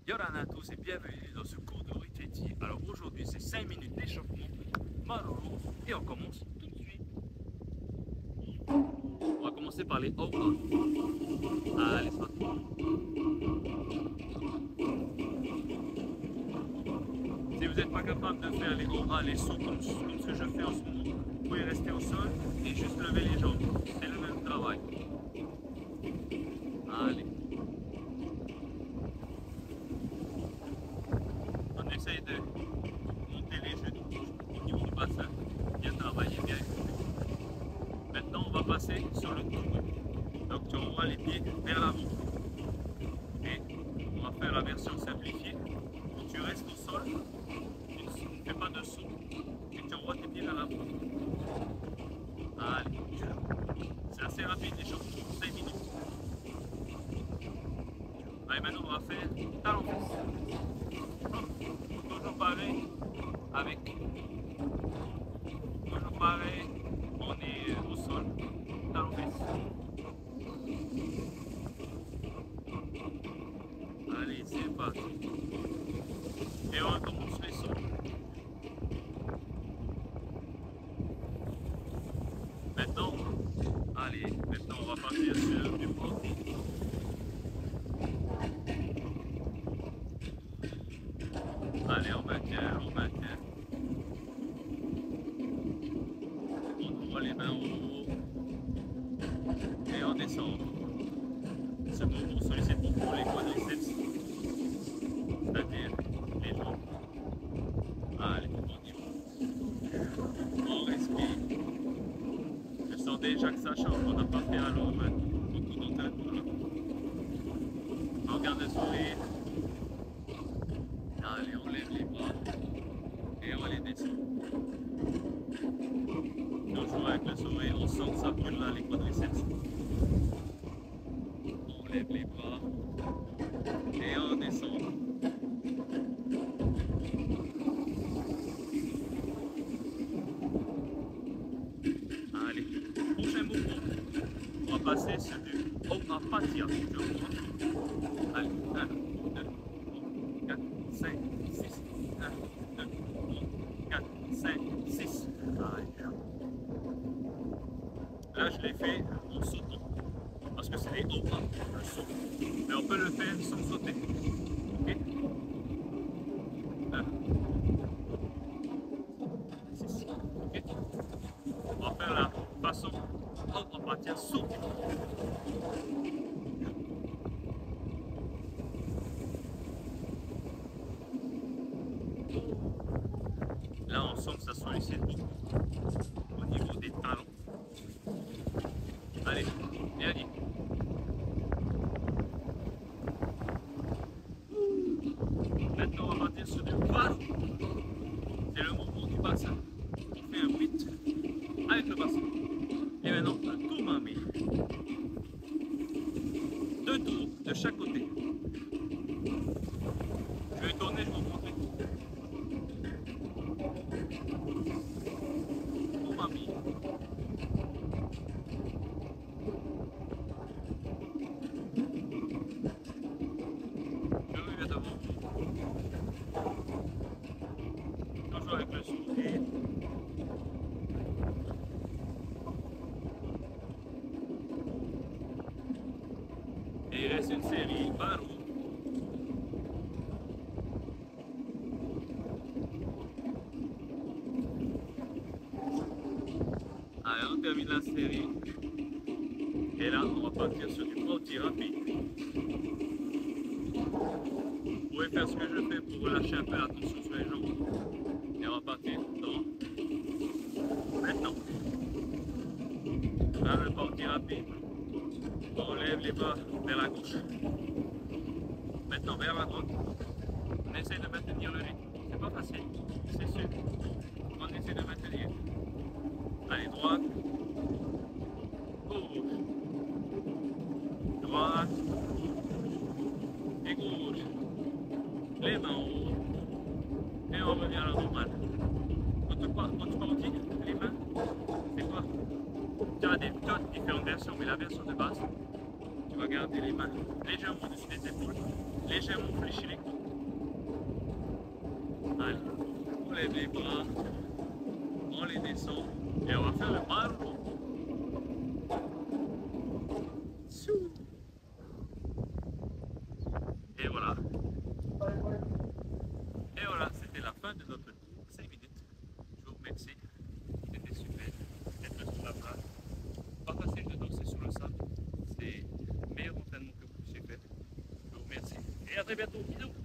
Yoran à tous et bienvenue dans ce cours de Ori Tahiti. Alors aujourd'hui c'est 5 minutes d'échauffement, Maroro, et on commence tout de suite. On va commencer par les Ora. Allez, c'est parti. Si vous n'êtes pas capable de faire les Ora, les sauts comme ce que je fais en ce moment, vous pouvez rester au sol et juste lever les jambes. C'est le même travail. Allez. On essaye de monter les genoux au niveau du bassin, bien travailler, bien écouter. Maintenant, on va passer sur le tour. Donc, tu envoies les pieds vers l'avant. Et on va faire la version simplifiée. Donc, tu restes au sol, tu ne fais pas de saut, et tu envoies tes pieds vers l'avant. Allez, c'est assez rapide les choses, 5 minutes. Allez, maintenant, on va faire talon-fesse. Toujours pareil, toujours pareil, on est au sol, talon-fesse. Allez, c'est parti. Et on recommence les sauts. Maintenant, maintenant on va partir sur du porté. Allez, on maintient. On ouvre les mains en haut et on descend. Ce mouvement sollicite beaucoup les quadriceps, c'est-à-dire les jambes. Allez, on y va. On respire. Je sens déjà que ça change, on n'a pas fait à l'eau beaucoup d'entraînement. On garde le sourire. Allez, on lève les bras et on les descend. Toujours avec le sourire, on sent que ça brûle là les quadriceps. On lève les bras et on descend. Allez, prochain mouvement, on va passer sur du Ori Tahiti. Allez, 1, 2, 3, 4, 5, 6, 1, 2, 3, 4, 5, 6. Allez. Là, je l'ai fait en sautant, parce que c'est des hauts pas, le saut. Mais on peut le faire sans sauter. Ok? 1, 6. Ok? On va faire la façon Ori Tahiti sauter. Là, on sent que ça sollicite beaucoup au niveau des talons. Allez, bien dit. Maintenant, on va partir sur du ballon. C'est le mouvement du bassin. On fait un 8 avec le bassin. Et maintenant, un tour mamie. 2 tours de chaque côté. Je vais tourner, je vais vous montrer. Tour mamie. Je reviens devant. Toujours avec le sourire. Et il reste une série barreau. Allez, on termine la série. Et là, on va partir sur du porté rapide. Vous pouvez faire ce que je fais pour relâcher un peu la tension sur les jambes. Et on va partir dans. Maintenant. Là, le porté rapide. On lève les bras vers la gauche. Maintenant, vers la droite. On essaie de maintenir le rythme. C'est pas facile, c'est sûr. On essaie de maintenir. Allez, droite. Gauche. Droite. Et gauche. Les mains en haut. Et on revient à la normale. Quand tu partis, les mains, c'est quoi? Tu as différentes versions, mais la version de base, tu vas garder les mains légèrement au-dessus des épaules légèrement fléchis les coudes. Allez, on lève les bras, on les descend et on va faire le bras au dos. Et voilà. Et voilà, c'était la fin de notre cours, 5 minutes. Je vous remercie. C'était super d'être sur la plage. Pas facile de danser sur le sable. C'est le meilleur entraînement que vous puissiez faire. Je vous remercie. Et à très bientôt. Bisous.